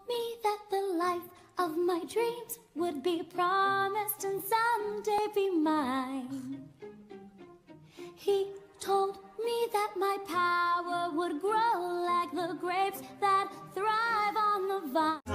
me that the life of my dreams would be promised and someday be mine. He told me that my power would grow like the grapes that thrive on the vine.